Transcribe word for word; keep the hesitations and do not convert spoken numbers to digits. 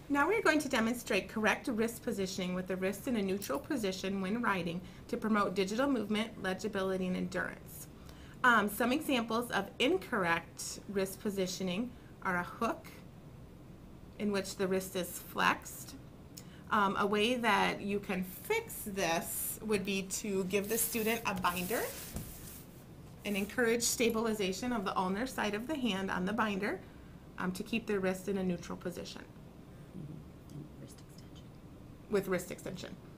Now we're going to demonstrate correct wrist positioning with the wrist in a neutral position when writing to promote digital movement, legibility, and endurance. Um, some examples of incorrect wrist positioning are a hook in which the wrist is flexed. Um, a way that you can fix this would be to give the student a binder and encourage stabilization of the ulnar side of the hand on the binder um, to keep the wrist in a neutral position And wrist extension. with wrist extension.